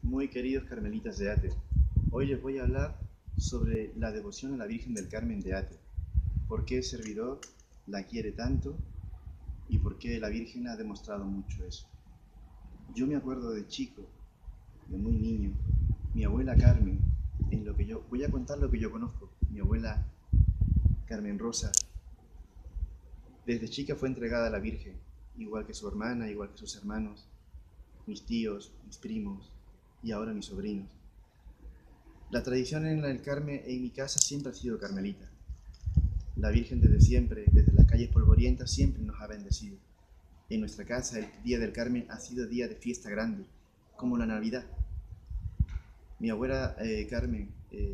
Muy queridos carmelitas de Ate, hoy les voy a hablar sobre la devoción a la Virgen del Carmen de Ate, por qué el servidor la quiere tanto y por qué la Virgen ha demostrado mucho eso. Yo me acuerdo de chico, de muy niño, mi abuela Carmen, voy a contar lo que yo conozco, mi abuela Carmen Rosa, desde chica fue entregada a la Virgen, igual que su hermana, igual que sus hermanos, mis tíos, mis primos y ahora mis sobrinos. La tradición en el Carmen en mi casa siempre ha sido carmelita. La Virgen desde siempre, desde las calles polvorientas, siempre nos ha bendecido. En nuestra casa el día del Carmen ha sido día de fiesta grande, como la Navidad. Mi abuela Carmen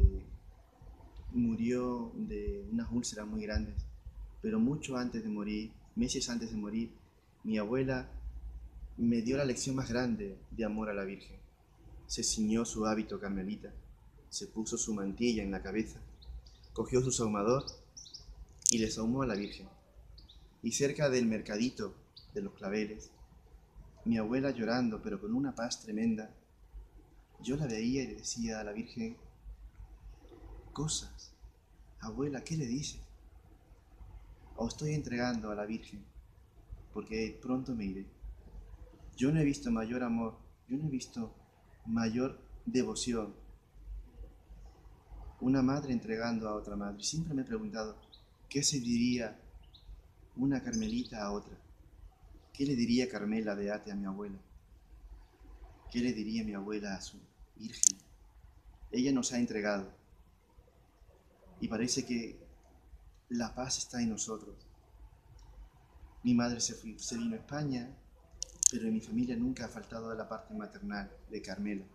murió de unas úlceras muy grandes, pero mucho antes de morir, meses antes de morir, mi abuela me dio la lección más grande de amor a la Virgen. Se ciñó su hábito carmelita, se puso su mantilla en la cabeza, cogió su sahumador y le sahumó a la Virgen. Y cerca del mercadito de los claveles, mi abuela llorando, pero con una paz tremenda, yo la veía y le decía a la Virgen cosas. Abuela, ¿qué le dices? Os estoy entregando a la Virgen, porque pronto me iré. Yo no he visto mayor amor, yo no he visto mayor devoción. Una madre entregando a otra madre. Siempre me he preguntado, ¿qué se diría una carmelita a otra? ¿Qué le diría Carmela de Ate a mi abuela? ¿Qué le diría mi abuela a su Virgen? Ella nos ha entregado y parece que la paz está en nosotros. Mi madre se vino a España, pero en mi familia nunca ha faltado la parte maternal de Carmela.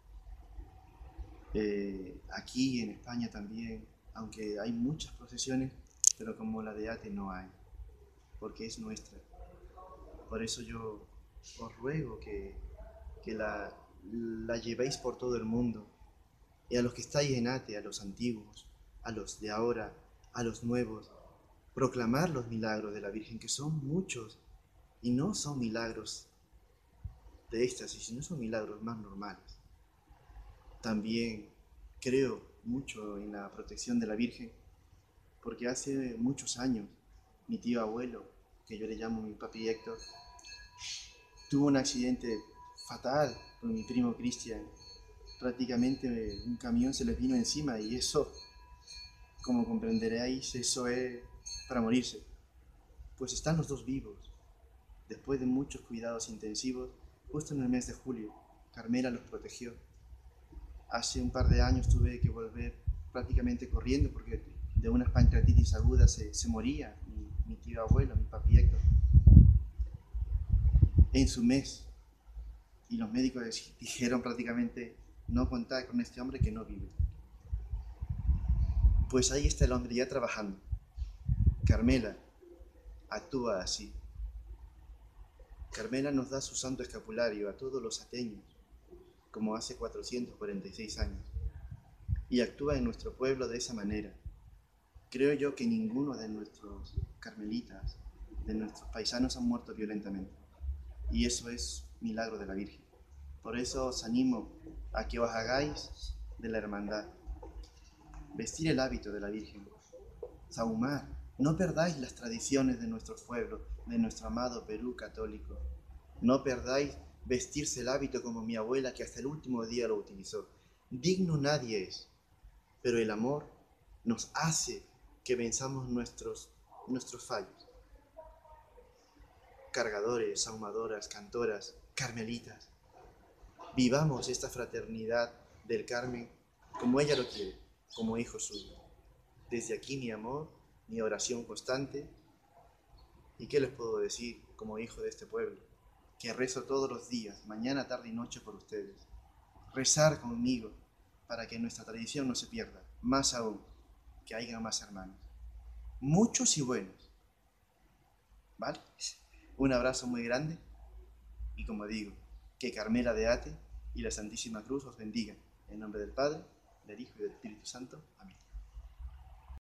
Aquí en España también, aunque hay muchas procesiones, pero como la de Ate no hay, porque es nuestra. Por eso yo os ruego que la llevéis por todo el mundo. Y a los que estáis en Ate, a los antiguos, a los de ahora, a los nuevos, proclamar los milagros de la Virgen, que son muchos, y no son milagros de éxtasis, sino son milagros más normales. También creo mucho en la protección de la Virgen, porque hace muchos años mi tío abuelo, que yo le llamo mi papi Héctor, tuvo un accidente fatal con mi primo Cristian. Prácticamente un camión se les vino encima y eso, como comprenderéis, eso es para morirse. Pues están los dos vivos. Después de muchos cuidados intensivos, justo en el mes de julio, Carmela los protegió. Hace un par de años tuve que volver prácticamente corriendo porque de una pancreatitis aguda se moría mi tío abuelo, mi papi Héctor, en su mes. Y los médicos dijeron prácticamente no contar con este hombre que no vive. Pues ahí está el hombre ya trabajando. Carmela actúa así. Carmela nos da su santo escapulario a todos los ateños, como hace 446 años, y actúa en nuestro pueblo de esa manera. Creo yo que ninguno de nuestros carmelitas, de nuestros paisanos han muerto violentamente, y eso es milagro de la Virgen. Por eso os animo a que os hagáis de la hermandad, vestir el hábito de la Virgen, sahumar. No perdáis las tradiciones de nuestro pueblo, de nuestro amado Perú católico. No perdáis vestirse el hábito como mi abuela, que hasta el último día lo utilizó. Digno nadie es, pero el amor nos hace que venzamos nuestros fallos. Cargadores, ahumadoras, cantoras, carmelitas, vivamos esta fraternidad del Carmen como ella lo quiere, como hijo suyo. Desde aquí mi amor, mi oración constante. ¿Y qué les puedo decir como hijo de este pueblo? Que rezo todos los días, mañana, tarde y noche por ustedes. Rezar conmigo para que nuestra tradición no se pierda. Más aún, que haya más hermanos. Muchos y buenos. ¿Vale? Un abrazo muy grande y como digo, que Carmela de Ate y la Santísima Cruz os bendiga. En nombre del Padre, del Hijo y del Espíritu Santo. Amén.